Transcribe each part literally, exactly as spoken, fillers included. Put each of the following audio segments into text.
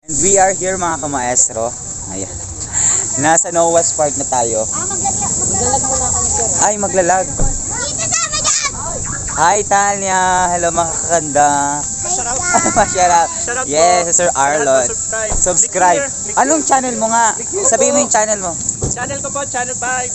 And we are here mga kamaestro. Ayan. Nasa Noah's Park na tayo. Ah, maglalag. Maglalag muna kami, sir. Ay, maglalag. Hi, Tanya. Hello, mga kakanda. Masarap. Yes, Sir Arlon. Subscribe. Anong channel mo nga? Sabihin mo yung channel mo. Channel ko po, Channel five.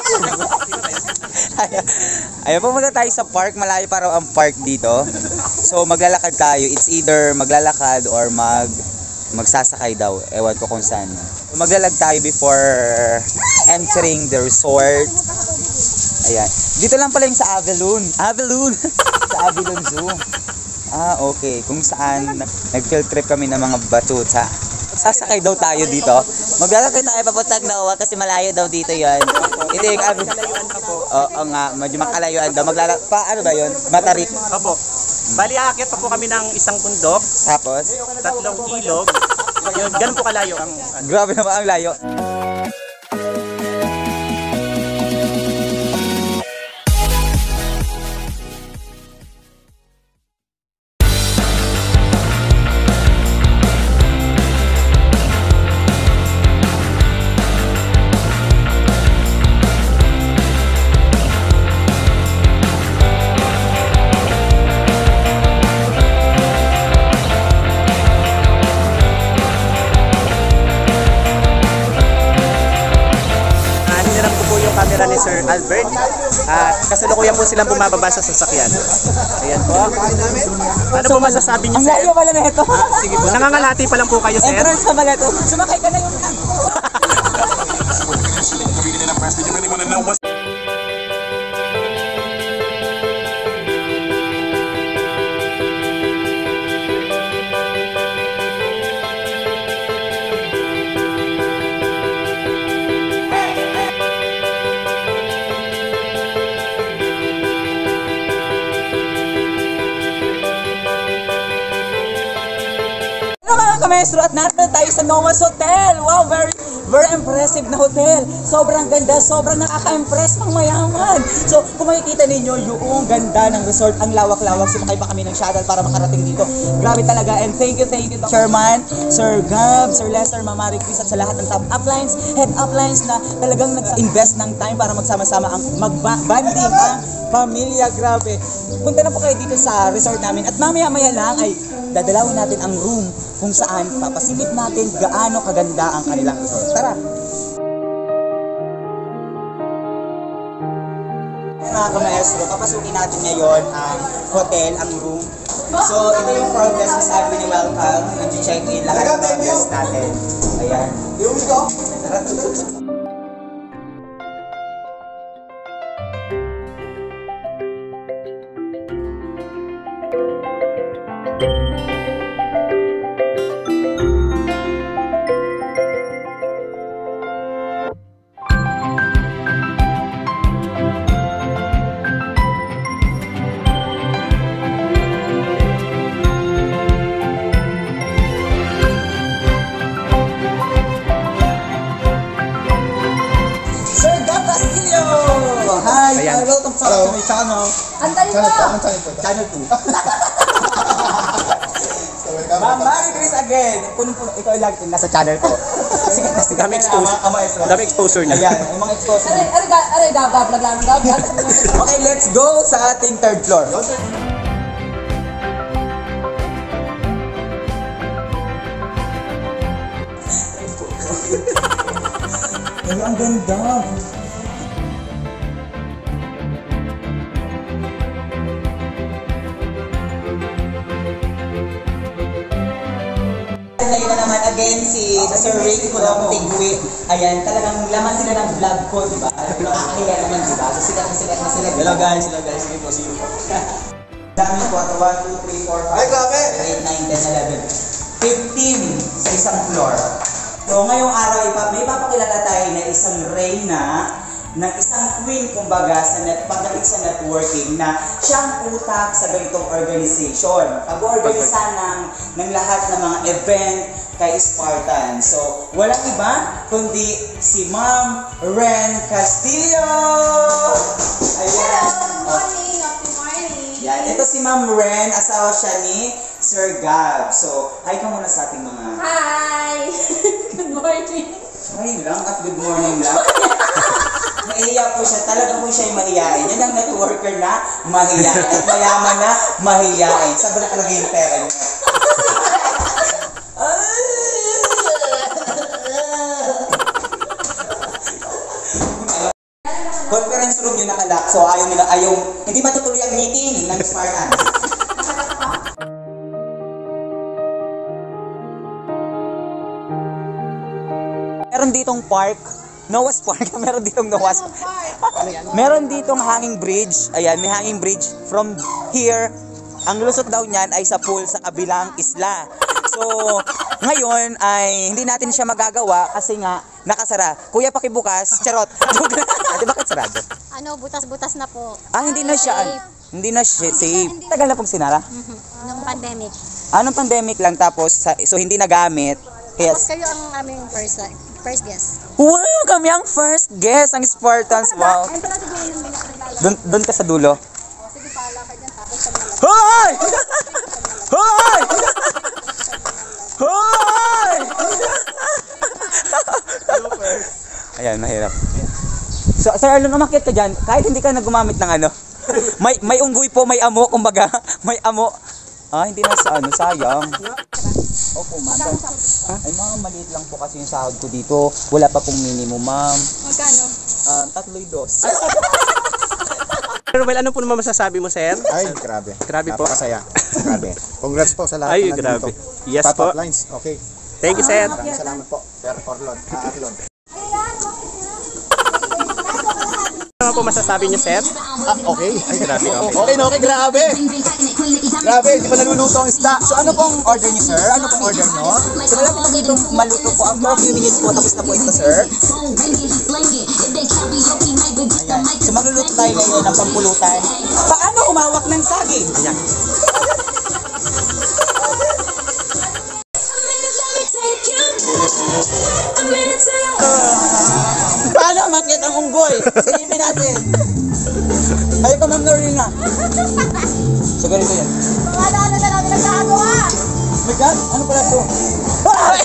Ayun, pumunta tayo sa park. Malayo pa raw ang park dito. So, maglalakad tayo. It's either maglalakad or mag magsasakay daw. Ewan ko kung saan. Maglalag tayo before entering the resort. Ayan. Dito lang pala yung sa Avalon. Avalon! Sa Avalon Zoo. Ah, okay. Kung saan nag-field trip kami ng mga batuta. Sasakay daw tayo dito. Maglalakad tayo papuntang Noah kasi malayo daw dito yan. Ito yung Avalon. Oo oh, nga, medyo makalayuan daw. Maglalakad pa, ano ba yun? Matarik. Opo. Bali, aakyat pa po kami ng isang bundok. Tapos? Tatlong ilog. Yun, ganun po kalayo ang... Ano. Grabe naman ang layo. Camera ni Sir Albert. At kasalukuyan po silang bumababa sa sasakyan. Ayan po. Ano po masasabi niyo, Sir? Ang layo pala na ito. Ah, sige po. Nangangalati pa lang po kayo, Sir. Entrance pa pala ito. Sumakay ka na yung... Maestro, at natin tayo sa Noah's Hotel. Wow, very very impressive na hotel. Sobrang ganda, sobrang nakaka-impress pang mayaman. So, kung makikita ninyo yung ganda ng resort, ang lawak-lawak, sumakay pa kami ng shuttle para makarating dito. Grabe talaga, and thank you, thank you Chairman, Sir Gab, Sir Lester, Mama Chris, at sa lahat ng top uplines, head uplines na talagang nag-invest ng time para magsama-sama ang mag-banding ang pamilya. Grabe. Punta na po kayo dito sa resort namin at mamaya-maya lang ay dadalawin natin ang room kung saan papasilip natin gaano kaganda ang kanilang resort. Tara! Mga kamaestro, papasukin natin ngayon ang hotel, ang room. So, ito yung front desk na sabi ni welcome. Nag-check in lahat ng front desk natin. Ayan. Tara! Hi, welcome sa my channel. Antayin mo! Channel two. Ma'am, Mary Chris again. Punong-puno, ikaw lang nasa channel ko. Sige, sige. Dami exposure. Dami exposure niya. Ayan, yung mga exposure. Aray, aray, aray, gabab, naglang, gabab. Okay, let's go sa ating third floor. Ay, ang ganda. Ngayon na naman again si Sir Rick from Tigwit. Ayan, talagang laman sila ng vlog ko, di ba? Nakakaya naman, di ba? So sikat na sikat na sila. Hello guys, hello guys. Sige po, sige po. Dami po, one, two, three, four, five, eight, nine, ten, eleven, fifteen sa isang floor. So ngayong araw, may papakilala tayo na isang reyna ng isang queen, kumbaga, sa net, pagdating sa networking na siyang utak sa ganitong organization. Pag-organisa ng, ng lahat ng mga event kay Spartan. So, walang iba kundi si Ma'am Ren Castillo! Ayan. Hello, good morning, happy morning. Yan, ito si Ma'am Ren, asawa siya ni Sir Gab. So, hi ka muna sa ating mga... Hi! lang at good morning lang. Nahiya po siya. Talaga po siya yung mahiyain. Yan ang networker na mahiyain. At mayaman na mahiyain. Sabi na talaga yung pera niya. Conference room yung nakalak. So ayaw nila, ayaw, hindi matutuloy ang meeting ng Spartans. Meron ditong park, Noah's Park. Meron ditong Noah's Meron ditong hanging bridge. Ayan, may hanging bridge from here. Ang lusot daw niyan ay sa pool sa kabilang isla. So, ngayon ay hindi natin siya magagawa kasi nga nakasara. Kuya, pakibukas. Charot. Ate, bakit sarado? Ano, butas-butas na po. Ah, hindi na siya. Safe. Hindi na siya safe. Tagal na pong sinara. Mhm. Nung pandemic. Anong pandemic lang tapos sa- so hindi nagamit. Kaya Tapos kayo ang aming first first guest. wow, kami ang first guest ang Spartans. Wow. Doon doon ka sa dulo. Sige, pala ka dyan. Tapos sa mga Hoy! Hoy! Hoy! Ayan, mahirap. So, Sir Arlon, umakyat ka dyan. Kahit hindi ka na gumamit ng ano. May may unggoy po, may amo, kumbaga. May amo. Ah, hindi na sa ano, sayang. Opo, ma'am. Ay, mga maliit lang po kasi yung sahod ko dito. Wala pa pong minimum, ma'am. Magkano? Um, tatlo'y dos. Pero well, ano po naman masasabi mo, sir? Ay, grabe. Grabe po. Napakasaya. Grabe. Congrats po sa lahat Ay, na nandito. grabe. Yes Top po. up lines. Okay. Thank you, sir. Maraming salamat po. Sir Orlon. Ah, Arlon. Ano po masasabi niyo, sir? Ah, okay. Ay, grabe. Okay, okay, no, okay. Grabe. Grabe. Di ba naluluto ang isda? So ano pong order niyo, sir? Ano pong order niyo? So malapit na dito maluto po. Ang mga few minutes po, tapos na po ito, sir. Ayan. So magluluto tayo ngayon ng pampulutan. Paano humawak ng saging? Ayan. Paano umakyat ang unggoy? Silipin natin. Ayaw ko, Ma'am Norina. So ganito yan. Ano-ano na namin nagkakagawa? Oh my God, ano pala ito? Ay!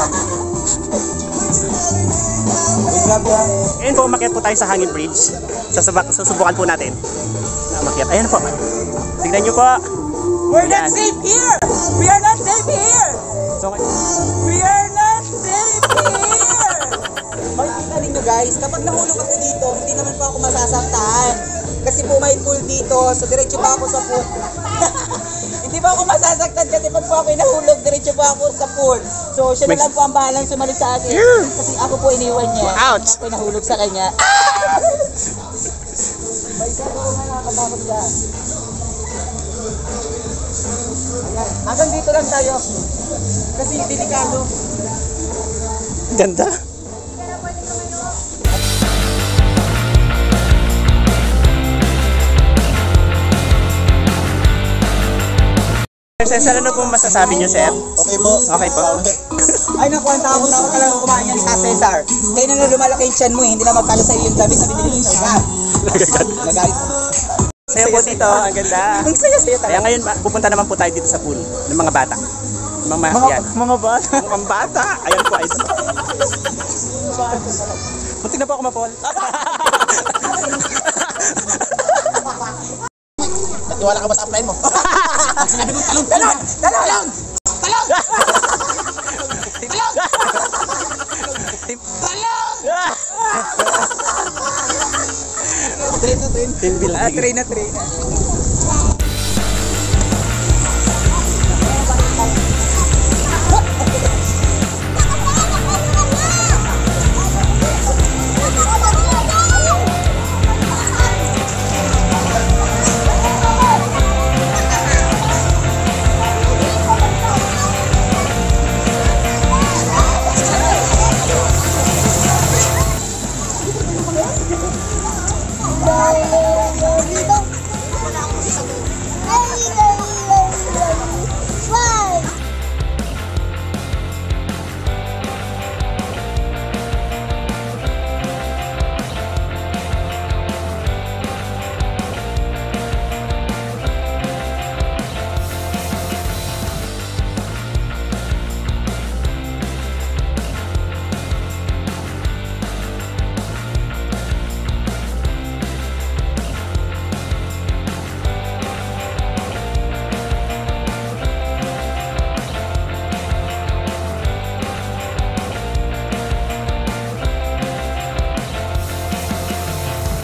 Ay, grabe ha. Ngayon po, umakyat po tayo sa hanging bridge. Sasubak, susubukan po natin. Na umakyat. Ayan po. Tignan niyo po. We're not safe here! We are not safe here! So, We are not safe here! Makikita ninyo guys, kapag nahulog ako dito, hindi naman po ako masasaktan. Kasi po may pool dito, so diretso pa ako sa pool. Hindi pa ako masasaktan kasi pag po ako nahulog, diretso pa ako sa pool. So siya na lang po ang bahalang sumunod sa akin. Kasi ako po iniwan niya. Ouch! Ako nahulog sa kanya. May gagawa nga nakakatakot ka. Ayan, hanggang dito lang tayo. Kasi delikado. ganda. Sir, sir, ano po masasabi niyo, sir? Okay po. Okay po. Ay naku, ang takot na ako talaga kumain yan sa Cesar. Kaya na lumalaki yung tiyan mo eh, hindi na magkala sa iyo yung damit na binili mo sa iba. Nagalit. Saya po dito, ang ganda. Ang saya-saya Kaya talaga. ngayon, pupunta naman po tayo dito sa pool ng mga bata. Mga mga Mga, yan. mga ba? Mga bata. Ayan po, ayun. Muntik na po ako mapol. Natiwala ka ba sa upline mo? Sinabi mo talong, Talon! Talon! talong! Train na train. Team building. Ah, train na train na.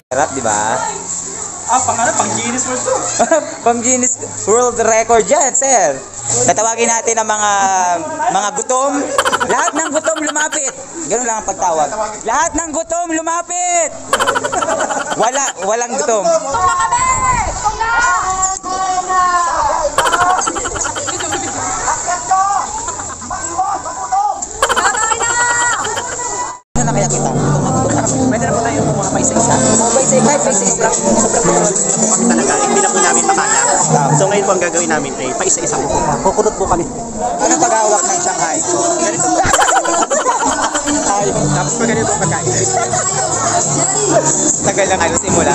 Sarap, di ba? Ah, pang ano? Pang Guinness World to. Pang Guinness World Record yan, sir. Tatawagin natin ang mga mga gutom. Lahat ng gutom lumapit. Ganun lang ang pagtawag. Lahat ng gutom lumapit. Wala, walang gutom. Ano na kaya kita? Gutom na gutom na. Pwede na po tayo po mga paisa-isa. Paisa, kahit paisa isa. Sobrang controls na po kami talaga. Hindi na po namin makaya. So ngayon po ang gagawin namin ay paisa-isa po. Kukunot po kami. Ano paghawak ng Shanghai? Ganito po. Ay, tapos pa ganito po pagkain. Tagal lang ano simula.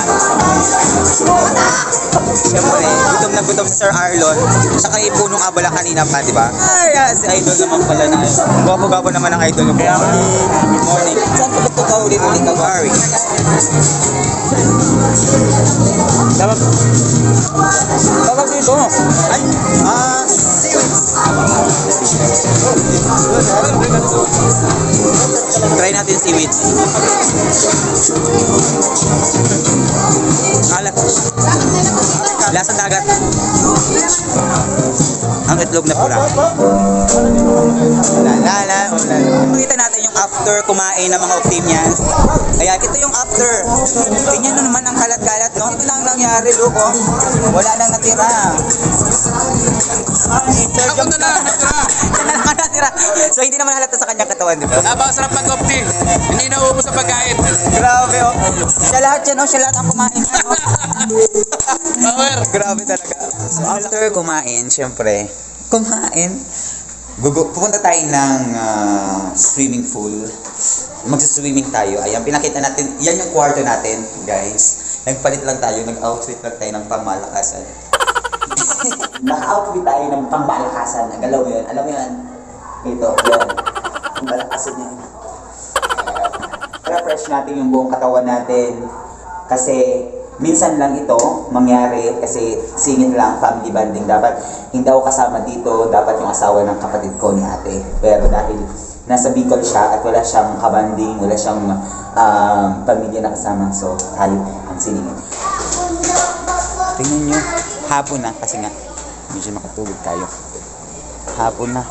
Siyempre, gutom na gutom si Sir Arlon. Saka yung punong abala kanina pa, di ba? Ay, ah, si Idol naman pala na. Gwapo-gwapo naman ang Idol mo. Kaya good morning. Saan ko ba ito ka ulit-ulit ka, Gary? Tawag. Tawag dito. Ay, ah, Try natin seaweeds. Alat. Lasang dagat. Ang itlog na pula. La la la. Pakita natin yung after kumain ng mga Optimians. Ayan, ito yung after. Tingnan nyo naman ang kalat-kalat, no? Ito lang nangyari, look, oh. Wala nang natira. Ako na lang, natira. Siya na lang natira. So, hindi naman halata sa kanyang katawan, di ba? Napakasarap mag-opti. Hindi na uubos sa pagkain. Grabe, oh. Siya lahat yan, oh. Siya lahat ang kumain. Ano? Power. Grabe talaga. So, after kumain, syempre, kumain, gugu pupunta tayo ng uh, swimming pool. Magsa-swimming tayo. Ayan, pinakita natin, yan yung kwarto natin, guys. Nagpalit lang tayo, nag-outfit lang tayo ng pangmalakasan. Naka-outfit tayo ng pangmalakasan. Ang galaw mo yun. Alam mo yan? Ito, yan. Ang malakasan niya. Refresh natin yung buong katawan natin. Kasi, minsan lang ito mangyari kasi singit lang, family bonding. Dapat hindi ako kasama dito, dapat yung asawa ng kapatid ko ni ate. Pero dahil nasa Bicol siya at wala siyang kabanding, wala siyang um, pamilya na kasama, so tayo ang siningit. Tingnan nyo, hapon na kasi nga medyo makatulog tayo. Hapon na.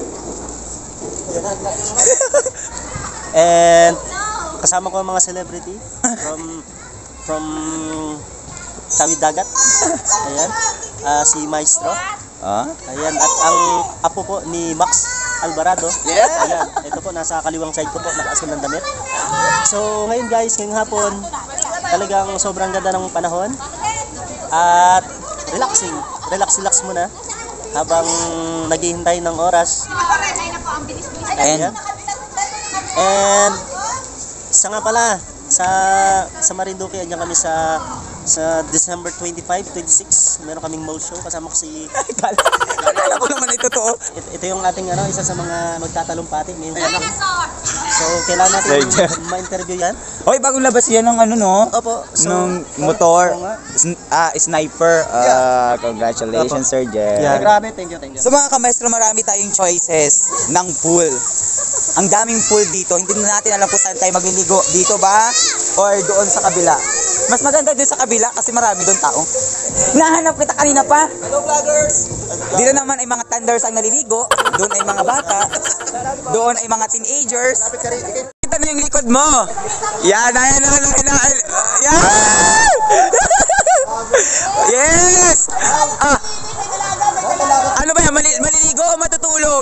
And kasama ko ang mga celebrity from from Tawid Dagat. Ayan. Ah, si Maestro. Ah? Ayan. At ang apo po ni Max Alvarado. Yeah. Ayan. Ito po, nasa kaliwang side ko po, nakaasul ng damit. So, ngayon guys, ngayong hapon, talagang sobrang ganda ng panahon. At relaxing. Relax-relax muna habang naghihintay ng oras. And, And sa nga pala, sa sa Marinduque, andyan kami sa sa December twenty-five, twenty-six, meron kaming mall show kasama ko si akala ko naman ito to. ito, ito yung ating ano, isa sa mga magtatalumpati ngayong anak. So kailangan natin ma-interview yan. Hoy, bagong labas yan ng ano, no? Opo. So, Nung motor. oo nga. Sn- ah, sniper. Ah, congratulations, Sir Jeff. Yeah, grabe, thank you, thank you. So mga kamaestro, marami tayong choices ng pool. Ang daming pool dito. Hindi na natin alam kung saan tayo magliligo. Dito ba? Or doon sa kabila? Mas maganda doon sa kabila kasi marami doon tao. Nahanap kita kanina pa. Hello vloggers. Dito naman ay mga thunders ang naliligo. Doon ay mga bata. Doon ay mga teenagers. Kita na yung likod mo. Yan, ayan, ayan, ayan, ayan. Yan! Yes! Ah! Ano ba yan? Mali maliligo o matutulog?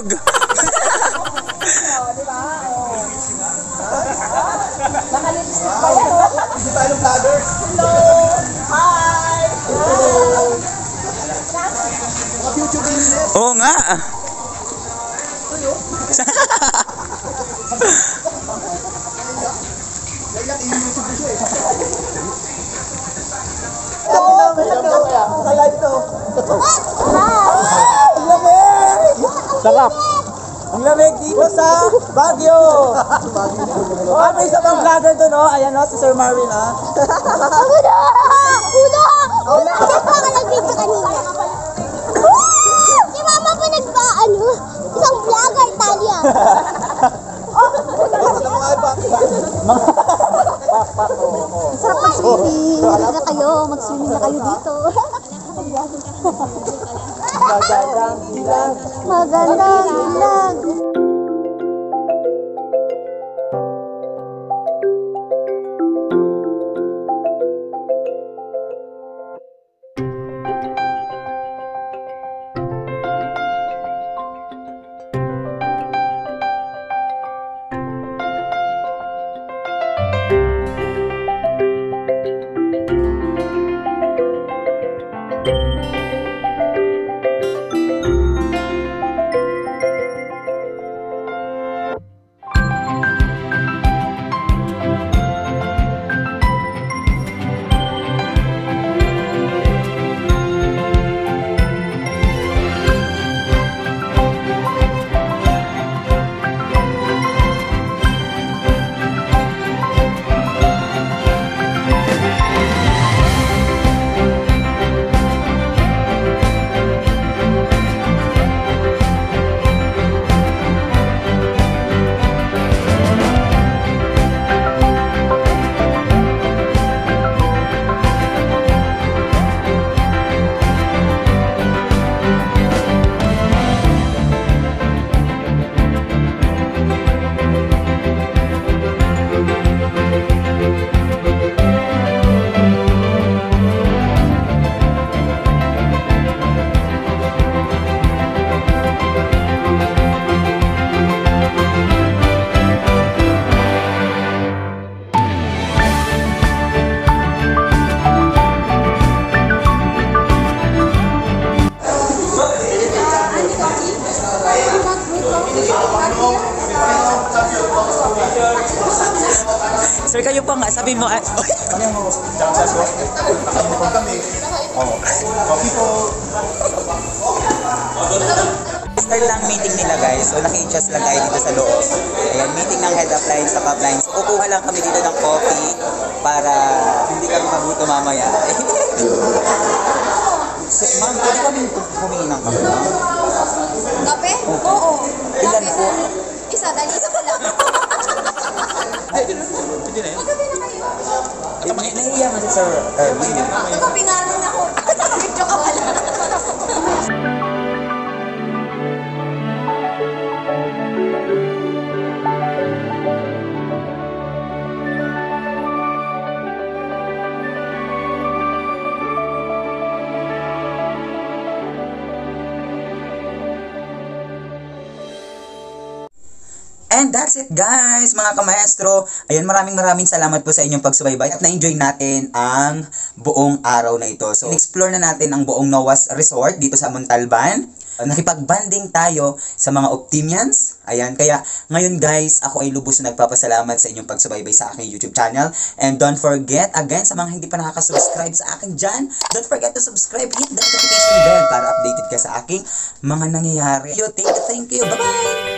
Oo nga. Sarap. Ang lamig dito sa Baguio. Oh, may isa pang vlogger doon, oh. Ayan, oh, si Sir Marvin, ah. Una! Una! Una! Kasi pa ka nag-video kanina. Si mama pa nagpa-ano? Isang vlogger, Talia. Sarap ng sili. na kayo dito. Magandang dilag. Magandang ilag. Sir, kayo pa nga, sabi mo, ah, start lang meeting nila guys. So naki-adjust lang tayo dito sa loob. Ayan, meeting ng head upline sa upline. So kukuha lang kami dito ng coffee para hindi kami mabuto mamaya. So, ma'am, pwede kami humingi ng kape, ma'am? Kape? Oo. Ilan po? Isa, dahil isa ko lang. Pwede na yun. Eh, nahihiya nga si Sir Erwin. Kape nga lang ako. Nakapicture ka pala. And that's it guys, mga kamaestro. Ayun, maraming maraming salamat po sa inyong pagsubaybay at na-enjoy natin ang buong araw na ito. So, explore na natin ang buong Noah's Resort dito sa Montalban. Nakipag-banding tayo sa mga Optimians. Ayan, kaya ngayon guys, ako ay lubos na nagpapasalamat sa inyong pagsubaybay sa aking YouTube channel. And don't forget, again, sa mga hindi pa nakaka-subscribe sa akin dyan, don't forget to subscribe, hit the notification bell para updated ka sa aking mga nangyayari. Thank you, thank you, thank you. Bye-bye!